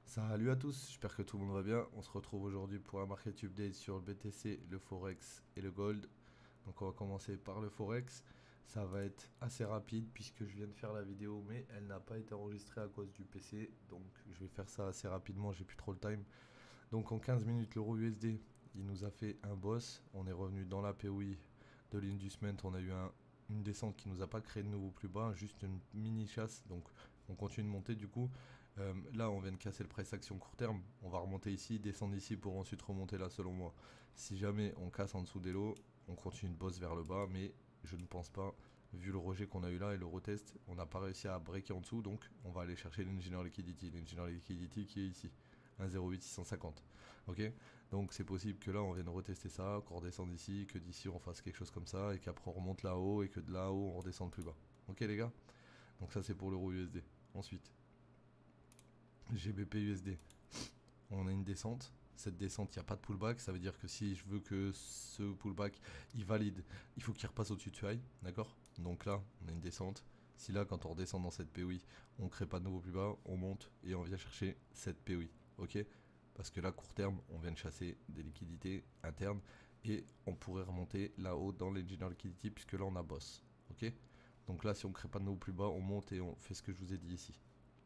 Salut à tous, j'espère que tout le monde va bien. On se retrouve aujourd'hui pour un market update sur le BTC, le Forex et le Gold. Donc on va commencer par le Forex. Ça va être assez rapide puisque je viens de faire la vidéo mais elle n'a pas été enregistrée à cause du PC. Donc je vais faire ça assez rapidement, j'ai plus trop le time. Donc en 15 minutes l'euro USD, il nous a fait un boss. On est revenu dans la POI de l'inducement. On a eu une descente qui nous a pas créé de nouveau plus bas, juste une mini chasse. Donc on continue de monter du coup. Là on vient de casser le price action court terme. On va remonter ici, descendre ici pour ensuite remonter là selon moi. Si jamais on casse en dessous des lots, on continue de boss vers le bas, mais je ne pense pas, vu le rejet qu'on a eu là et le retest, on n'a pas réussi à breaker en dessous, donc on va aller chercher l'engineer liquidity qui est ici. 1,08 650. Ok, donc c'est possible que là on vienne retester ça, qu'on redescende ici, que d'ici on fasse quelque chose comme ça, et qu'après on remonte là-haut, et que de là-haut on redescende plus bas. Ok les gars, donc ça c'est pour l'euro USD. Ensuite, GBP USD, on a une descente. Cette descente, il n'y a pas de pullback, ça veut dire que si je veux que ce pullback il valide, il faut qu'il repasse au-dessus de high, d'accord? Donc là, on a une descente. Si là, quand on redescend dans cette POI, on ne crée pas de nouveau plus bas, on monte et on vient chercher cette POI, ok? Parce que là, court terme, on vient de chasser des liquidités internes et on pourrait remonter là-haut dans l'engineer liquidity puisque là, on a boss, ok? Donc là, si on ne crée pas de nouveau plus bas, on monte et on fait ce que je vous ai dit ici.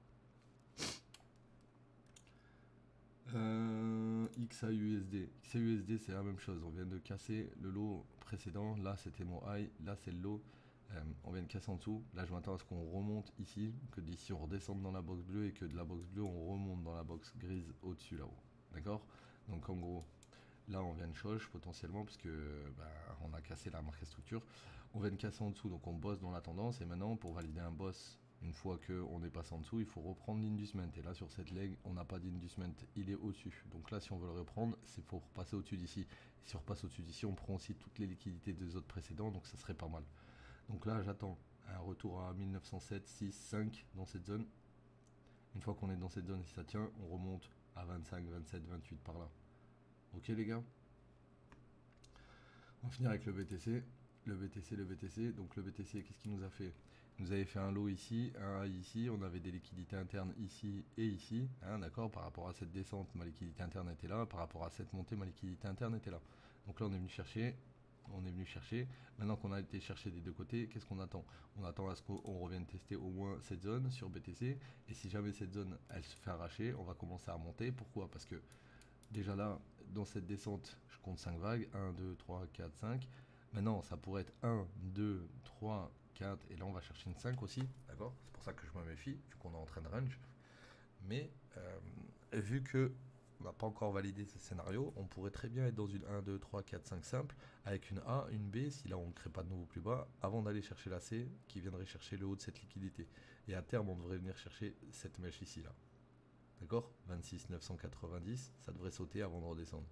XAUSD. XAUSD, c'est la même chose. On vient de casser le lot précédent. Là, c'était mon high. Là, c'est le lot. On vient de casser en dessous. Là, je m'attends à ce qu'on remonte ici. Que d'ici, on redescende dans la box bleue. Et que de la box bleue, on remonte dans la box grise au-dessus, là-haut. D'accord? Donc, en gros, là, on vient de choche potentiellement. Parce que on a cassé la marque structure. On vient de casser en dessous. Donc, on bosse dans la tendance. Et maintenant, pour valider un boss. Une fois qu'on est passé en dessous, il faut reprendre l'inducement. Et là, sur cette leg, on n'a pas d'inducement, il est au-dessus. Donc là, si on veut le reprendre, c'est pour repasser au-dessus d'ici. Et si on repasse au-dessus d'ici, on prend aussi toutes les liquidités des autres précédents, donc ça serait pas mal. Donc là, j'attends un retour à 1907, 6, 5 dans cette zone. Une fois qu'on est dans cette zone et si ça tient, on remonte à 25, 27, 28 par là. Ok les gars? On va finir avec le BTC. Le BTC. Donc le BTC, qu'est-ce qu'il nous a fait? Il nous avait fait un lot ici, un high ici. On avait des liquidités internes ici et ici. Hein, d'accord? Par rapport à cette descente, ma liquidité interne était là. Par rapport à cette montée, ma liquidité interne était là. Donc là, on est venu chercher. Maintenant qu'on a été chercher des deux côtés, qu'est-ce qu'on attend? On attend à ce qu'on revienne tester au moins cette zone sur BTC. Et si jamais cette zone, elle se fait arracher, on va commencer à remonter. Pourquoi? Parce que déjà là, dans cette descente, je compte 5 vagues. 1, 2, 3, 4, 5. Maintenant, ça pourrait être 1, 2, 3, 4. Et là, on va chercher une 5 aussi. D'accord? C'est pour ça que je me méfie, vu qu'on est en train de range. Mais vu que on n'a pas encore validé ce scénario, on pourrait très bien être dans une 1, 2, 3, 4, 5 simple, avec une A, une B, si là on ne crée pas de nouveau plus bas, avant d'aller chercher la C, qui viendrait chercher le haut de cette liquidité. Et à terme, on devrait venir chercher cette mèche ici, là. D'accord? 26 990, ça devrait sauter avant de redescendre.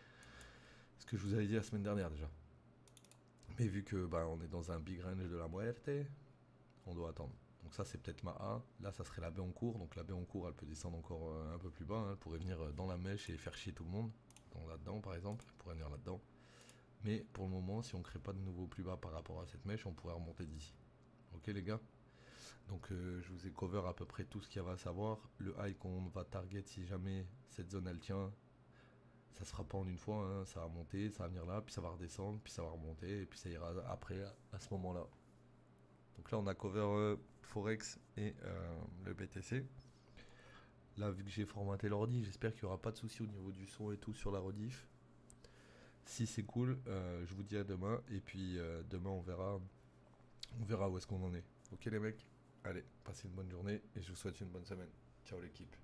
Ce que je vous avais dit la semaine dernière déjà. Mais vu que on est dans un big range de la muerte, on doit attendre. Donc ça c'est peut-être ma A, là ça serait la B en cours, donc la B en cours elle peut descendre encore un peu plus bas, hein. Elle pourrait venir dans la mèche et faire chier tout le monde, là-dedans par exemple, elle pourrait venir là-dedans. Mais pour le moment, si on crée pas de nouveau plus bas par rapport à cette mèche, on pourrait remonter d'ici. Ok les gars? Donc je vous ai cover à peu près tout ce qu'il y avait à savoir. Le high qu'on va target si jamais cette zone elle tient, ça se fera pas en une fois, hein. Ça va monter, ça va venir là, puis ça va redescendre, puis ça va remonter, et puis ça ira après à ce moment-là. Donc là on a cover Forex et le BTC. Là vu que j'ai formaté l'ordi, j'espère qu'il n'y aura pas de soucis au niveau du son et tout sur la rediff. Si c'est cool, je vous dis à demain, et puis demain on verra où est-ce qu'on en est. Ok les mecs? Allez, passez une bonne journée et je vous souhaite une bonne semaine. Ciao l'équipe.